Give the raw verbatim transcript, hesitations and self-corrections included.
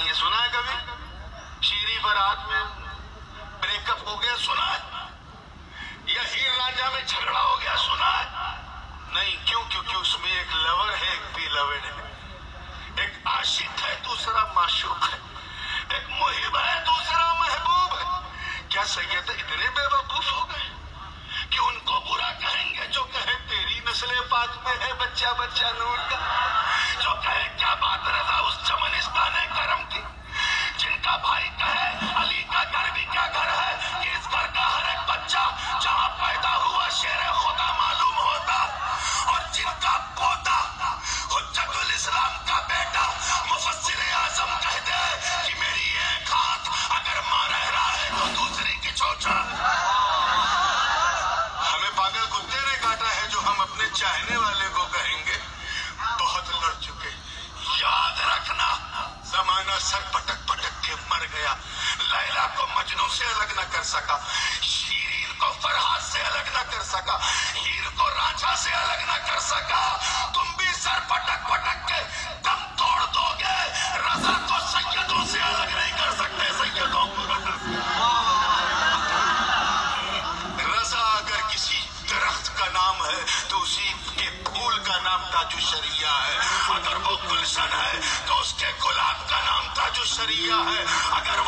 ये सुना है कभी शीरी बारात में ब्रेकअप हो गया? सुना है? या हीर रांझा में झगड़ा हो गया? सुना है? नहीं। क्यों? क्योंकि उसमें एक लवर है, एक बिलवड है, एक आशिक है, दूसरा माशूक है, एक मुहिब है, दूसरा महबूब है। क्या सैयद इतने बेवकूफ हो गए कि उनको बुरा कहेंगे जो कहे तेरी नस्ले पाक में है बच्चा बच्चा नूर का, जो कहे क्या बात रजा उस चमनिस्तान करम की, जिनका भाई कहे अली का घर भी क्या घर है कि इस घर का हर एक बच्चा जहां पैदा हुआ शेर खुदा मालूम होता, और जिनका पोता हुज्जतुल इस्लाम का बेटा मुफस्सिर आजम कह दे कि मेरी एक हाथ अगर मां रह रहा है तो दूसरी की चोचा। हमें पागल कुत्ते ने काटा है जो हम अपने चाहने वाले को कहेंगे। बहुत लड़ चुके, याद रखना जमाना सर पटक पटक के मर गया। लैला को मजनू से अलग न कर सका, शीरीन को फरहाद से अलग न कर सका, हीर को रांझा से अलग न कर सका। तुम भी सर पटक पटक के दम तोड़ दोगे। रजा को सैयदों से अलग नहीं कर सकते, सैयदों को रजा रजा अगर किसी दरख्त का नाम है तो उसी के फूल का नाम ताजुशरिया है। अगर वो गुलशन है तो उसके गुलाब का नाम ताजुशरिया है। अगर